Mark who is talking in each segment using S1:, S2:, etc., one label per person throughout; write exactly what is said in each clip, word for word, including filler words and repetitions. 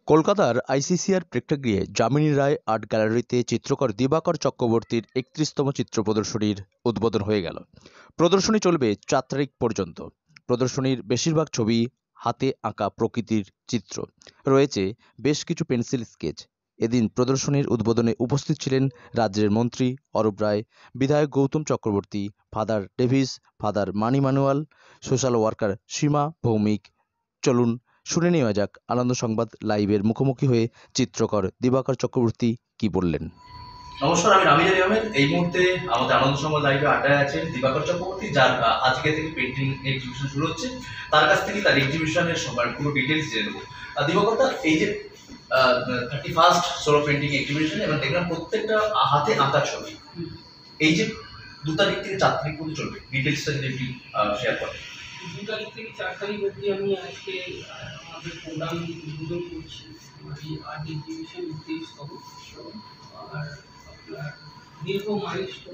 S1: কলকাতার আইসিসিআর প্রেক্ষাগৃহে যামিনী রায় আর্ট গ্যালারিতে চিত্রকর দিবাকর চক্রবর্তীর একত্রিশতম চিত্র প্রদর্শনীর উদ্বোধন হয়ে গেল। প্রদর্শনী চলবে চার তারিখ পর্যন্ত। প্রদর্শনীর বেশিরভাগ ছবি হাতে আঁকা প্রকৃতির চিত্র, রয়েছে বেশ কিছু পেন্সিল স্কেচ। এদিন প্রদর্শনীর উদ্বোধনে উপস্থিত ছিলেন রাজ্যের মন্ত্রী অরূপ রায়, বিধায়ক Goutam Chakraborty, father Davis, father Mani Manuel, social worker Seema Bhowmik. চলুন শুনে নেওয়া যাক আনন্দ সংবাদ লাইভের মুখোমুখি হয়ে চিত্রকর দিবাকর চক্রবর্তী কি বললেন।
S2: নমস্কার, আমি রামিজারি আহমেদ। এই মুহূর্তে আমাদের আনন্দ সংবাদ লাইভে আড্ডায় আছেন দিবাকর চক্রবর্তী, যার আজকে থেকে পেন্টিং এক্সিবিশন শুরু হচ্ছে। তার কাছ থেকে তার এক্সিবিশনের সবার পুরো ডিটেলস জেনে নেবো। দিবাকর দা, এই যে thirty first solo painting exhibition, এবং দেখলাম প্রত্যেকটা হাতে আঁকা ছবি, এই যে দু তারিখ থেকে চার তারিখ পর্যন্ত চলবে, ডিটেলসটা যদি একটু শেয়ার করেন।
S3: দু তারিখ থেকে চার তারিখ অবধি আমি আজকে আমাদের প্রোগ্রাম উদ্বোধন করছি। আমি আর্ট এক্সিবিশন উদ্দেশ্য হব, আর আপনার দীর্ঘ মাইলস্টোন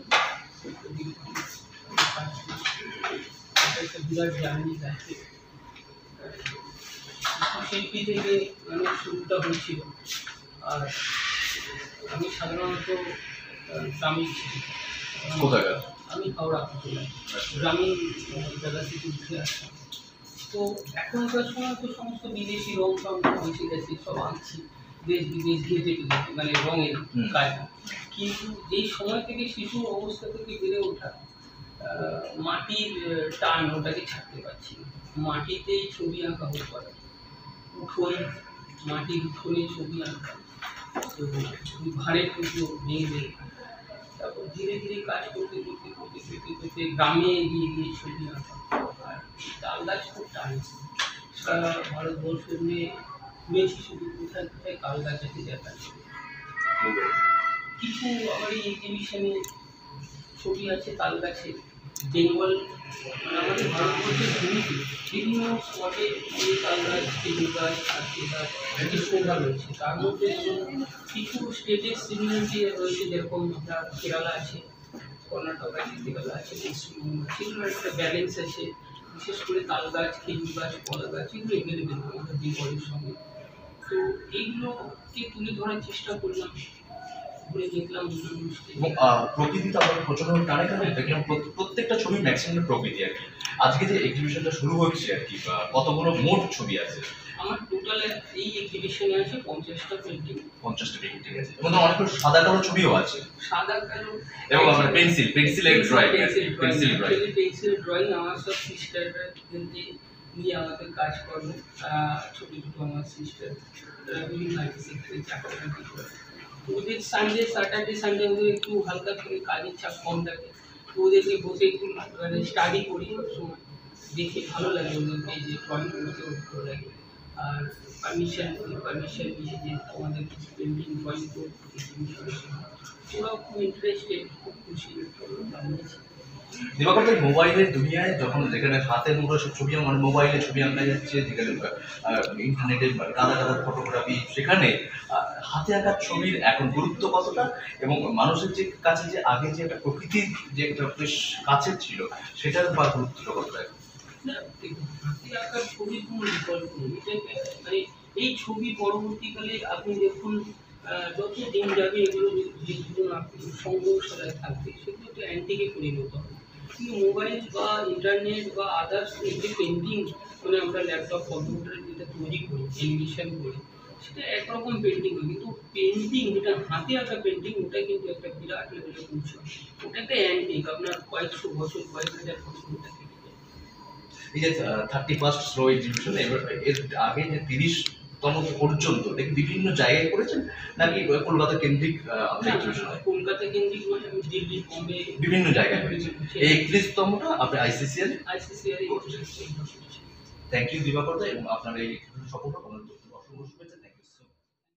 S3: একটা বিরাট জার্নি আছে। শিল্পী থেকে মানে শুরুটা হয়েছিল, আর আমি সাধারণত গ্রামীণ ছিলাম।
S2: কোথায়?
S3: আমি হাওড়া গ্রামীণ জায়গা থেকে উঠে আসতাম। তো এখনকার সময় তো সমস্ত বিদেশি রং টং বেশি গেছে, সব আঁকছি দেশ বিদেশ ঘেটে মানে রঙের কাজ। কিন্তু যেই সময় থেকে শিশু অবস্থা থেকে বেড়ে ওঠা, মাটির টান ওটাকে ছাড়তে পারছি না। মাটিতেই ছবি আঁকা হতে পারে, উঠোন মাটির উঠোনে ছবি আঁকা, তো ভাড়ের পুজো মেয়েদের। তারপর ধীরে ধীরে কাজ করতে করতে করতে করতে করতে গ্রামে এগিয়ে গিয়ে ছবি আঁকা। আর তাল গাছ খুব টানছে, সারা ভারতবর্ষ নিয়ে ঘুরেছি, শুধু কোথায় কোথায় তাল গাছ আছে দেখা যায়। কিছু আমার এই এক্সিবিশনে ছবি আছে তাল গাছে। বেঙ্গল মানে আমাদের ভারতবর্ষের ভূমিতে বিভিন্ন স্পটে এই তাল গাছ, খেজুর গাছ, নারকেল গাছ একটি শোভা রয়েছে। তার মধ্যে কিছু স্টেটের সিমিলারিটি রয়েছে, যেরকম আপনার কেরালা আছে, কর্ণাটক আছে, কেরালা আছে, পশ্চিমবঙ্গ, সেগুলোর একটা ব্যালেন্স আছে। বিশেষ করে তাল গাছ, খেজুর গাছ, কলা গাছ এগুলো এভেলেবেল আমাদের বেঙ্গলের সঙ্গে। তো এইগুলোকে তুলে ধরার চেষ্টা করলাম, ঘুরে দেখলাম।
S2: এবং প্রকৃতিটা আমার প্রচন্ড টানে টানে দেখলাম, প্রত্যেকটা ছবি ম্যাক্সিমাম প্রকৃতি আর কি। আজকে যে এক্সিবিশনটা শুরু হচ্ছে আর কি, কতগুলো মোট ছবি আছে?
S3: আমার টোটাল এই এক্সিবিশনে আছে পঞ্চাশটা পেন্টিং।
S2: পঞ্চাশটা পেন্টিং আছে, এবং অনেকগুলো সাদা কালো ছবিও আছে।
S3: সাদা কালো
S2: এবং আমার পেন্সিল পেন্সিলের drawing pencil drawing
S3: pencil drawing আমার সব সিস্টাররা নিয়ে আমাদের কাজ করবে। ছোটো ছোটো আমার সিস্টার বিভিন্ন সেক্টরে চাকরি করে। ওদের সানডে স্যাটারডে সানডে ওদের একটু হালকা করে কাজের চাপ কম থাকে, তো ওদেরকে বসে একটু মানে স্টাডি করি সময়, দেখে ভালো লাগে ওদেরকে, যে ড্রয়িং করতে ভালো লাগে। আর পারমিশন পারমিশন নিয়ে যে আমাদের কিছু পেন্টিং ড্রয়িং করতে, ওরাও খুব ইন্টারেস্টেড, খুব খুশি জানিয়েছে।
S2: দিবাকর ভাই, মোবাইলের দুনিয়ায় যখন যেখানে হাতের মুঠো সব ছবি, মানে মোবাইলে ছবি আঁকা যাচ্ছে, যেখানে ইন্টারনেটে কাদা কাদা ফটোগ্রাফি, সেখানে হাতে আঁকার ছবির এখন গুরুত্ব কতটা, এবং মানুষের যে কাছে যে আগে যে একটা প্রকৃতির যে একটা বেশ কাছের ছিল, সেটার বা গুরুত্বটা কতটা?
S3: হাতে আঁকার ছবির কোনো বিকল্প নেই। মানে এই ছবি পরবর্তীকালে আপনি দেখুন, যত দিন যাবে এগুলো যেগুলো সংগ্রহশালায় থাকবে, সেগুলো তো অ্যান্টিকে পরিণত হবে। কিন্তু মোবাইল বা ইন্টারনেট বা আদার্স যে পেন্টিং, মানে আমরা ল্যাপটপ কম্পিউটারে যেটা তৈরি করি, অ্যানিমেশন করি, সেটা একরকম পেন্টিং হয়। কিন্তু পেন্টিং যেটা হাতে আঁকা পেন্টিং, ওটা কিন্তু একটা বিরাট লেভেলের পৌঁছে। ওটা একটা অ্যান্টিক, আপনার কয়েকশো বছর কয়েক হাজার বছর ওটা থেকে যায়।
S2: এই যে থার্টি ফার্স্ট স্লো এক্সিবিশন, এবার এর আগে যে তিরিশ তম পর্যন্ত বিভিন্ন জায়গায় করেছেন, নাকি কলকাতা কেন্দ্রিক?
S3: কলকাতা কেন্দ্রিক মানে দিল্লি, বম্বে,
S2: বিভিন্ন জায়গায় হয়েছে। এই একত্রিশতমটা আপনি ICCR
S3: ICCR.
S2: Thank you Dibakar da, এবং আপনার এই সফলতা অসংখ্য শুভেচ্ছা।